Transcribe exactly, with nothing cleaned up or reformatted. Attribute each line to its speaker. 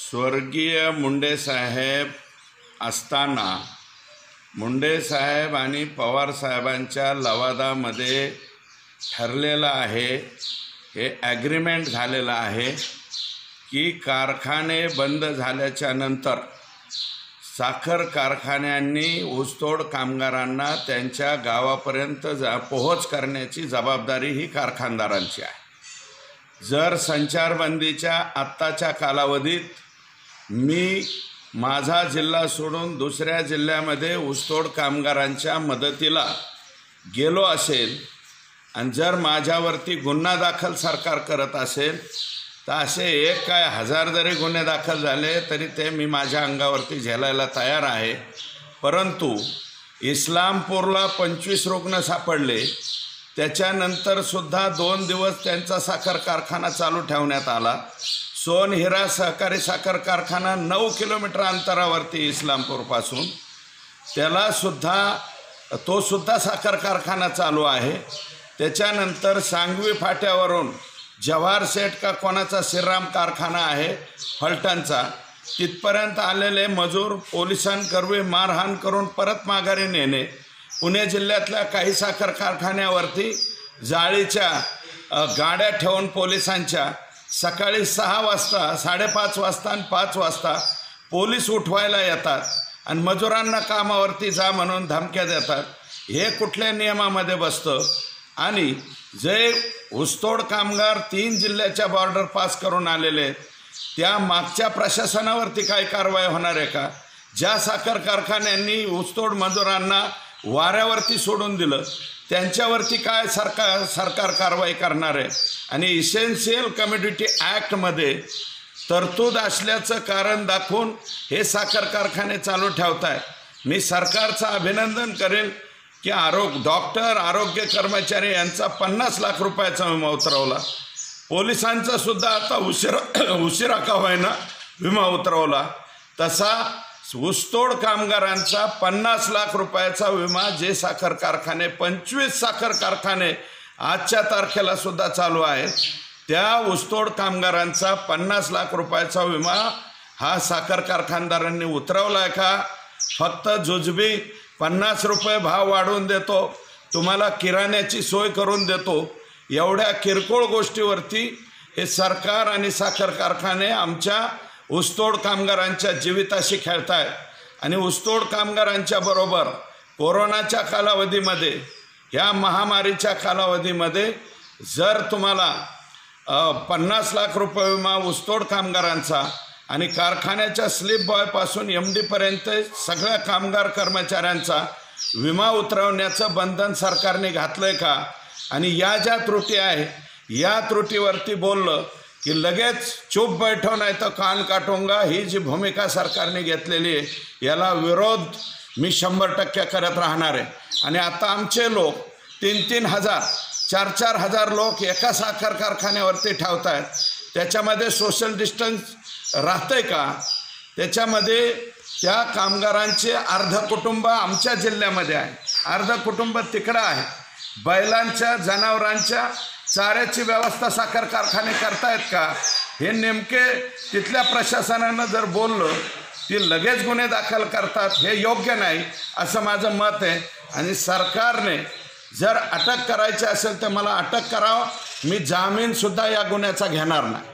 Speaker 1: स्वर्गीय मुंडे साहेब असताना मुंडे साहेब आणि पवार साहेबांच्या लवादामध्ये ठरलेलं आहे, हे ॲग्रीमेंट झालेलं आहे की कारखाने बंद झाल्याच्या नंतर साखर कारखान्यांनी ऊसतोड कामगारांना त्यांच्या गावापर्यंत जा पोहोच करण्याची जबाबदारी ही कारखानदारांची आहे। जर संचारबंदीच्या आत्ताच्या कालावधीत मी माझा जिल्हा सोडून दुसऱ्या जिल्ह्यामध्ये ऊसतोड कामगारांच्या मदतीला गेलो असेल आणि जर माझ्यावरती गुन्हा दाखल सरकार करत असेल तर असे एक काय हजार जरी गुन्हे दाखल झाले तरी ते मी माझ्या अंगावरती झेलायला तयार आहे। परंतु इस्लामपूरला पंचवीस रुग्ण सापडले, त्याच्यानंतर सुद्धा दोन दिवस त्यांचा साखर कारखाना चालू ठेवण्यात आला। सोनहिरा सहकारी साखर कारखाना नऊ किलोमीटर अंतरावरती इस्लामपूरपासून, त्याला सुद्धा तो सुद्धा साखर कारखाना चालू आहे। त्याच्यानंतर सांगवी फाट्यावरून जवाहर सेठ का कोणाचा श्रीराम कारखाना आहे फलटणचा, तिथपर्यंत आलेले मजूर पोलिसांकरवी मारहाण करून परत माघारी नेणे, पुणे जिल्ह्यातल्या काही साखर कारखान्यावरती जाळीच्या गाड्या ठेवून पोलिसांच्या सकाळी सहा वाजता साडेपाच वाजता आणि पाच वाजता पोलीस उठवायला येतात आणि मजुरांना कामावरती जा म्हणून धमक्या देतात। हे कुठल्या नियमामध्ये बसतं? आणि जे ऊसतोड कामगार तीन जिल्ह्याच्या बॉर्डर पास करून आलेले त्या मागच्या प्रशासनावरती काय कारवाई होणार आहे का? ज्या साखर कारखान्यांनी ऊसतोड मजुरांना वाऱ्यावरती सोडून दिलं त्यांच्यावरती काय सरकार सरकार कारवाई करणार आहे? आणि इसेन्शियल कमोडिटी ॲक्टमध्ये तरतूद असल्याचं कारण दाखवून हे साखर कारखाने चालू ठेवताय। मी सरकारचं अभिनंदन करेल की आरोग्य डॉक्टर आरोग्य कर्मचारी यांचा पन्नास लाख रुपयाचा विमा उतरवला, पोलिसांचा सुद्धा आता उशिरा उशिरा का होईना विमा उतरवला, तसा ऊसतोड कामगारांचा पन्नास लाख रुपयाचा विमा जे साखर कारखाने पंचवीस साखर कारखाने आजच्या तारखेला सुद्धा चालू आहेत त्या ऊसतोड कामगारांचा पन्नास लाख रुपयाचा विमा हा साखर कारखानदारांनी उतरवला आहे का? फक्त जुजबी पन्नास रुपये भाव वाढवून देतो, तुम्हाला किराण्याची सोय करून देतो, एवढ्या किरकोळ गोष्टीवरती हे सरकार आणि साखर कारखाने आमच्या ऊसतोड कामगारांच्या जीविताशी खेळतायत। आणि ऊसतोड कामगारांच्या बरोबर कोरोनाच्या कालावधीमध्ये ह्या महामारीच्या कालावधीमध्ये जर तुम्हाला पन्नास लाख रुपये विमा ऊसतोड कामगारांचा आणि कारखान्याच्या स्लिप बॉयपासून एम डीपर्यंत सगळ्या कामगार कर्मचाऱ्यांचा विमा उतरवण्याचं बंधन सरकारने घातलं आहे का? आणि या ज्या त्रुटी आहे या त्रुटीवरती बोललं की लगेच चूप बैठो नाही तर कान काटूंगा, ही जी भूमिका सरकारने घेतलेली आहे याला विरोध मी शंभर टक्के करत राहणार आहे। आणि आता आमचे लोक तीन तीन हजार चार चार हजार लोक एका साखर कारखान्यावरती ठेवत आहेत, त्याच्यामध्ये सोशल डिस्टन्स राहतंय का? त्याच्यामध्ये त्या कामगारांचे अर्ध कुटुंब आमच्या जिल्ह्यामध्ये आहे, अर्ध कुटुंब तिकडं आहे। बैलांच्या जनावरांच्या चाऱ्याची व्यवस्था साखर कारखाने करतायत का? हे नेमके तिथल्या प्रशासनानं जर बोललं ती लगेच गुन्हे दाखल करतात, हे योग्य नाही असं माझं मत आहे। आणि सरकारने जर अटक करायची असेल तर मला अटक करावं, मी जामीनसुद्धा या गुन्ह्याचा घेणार नाही।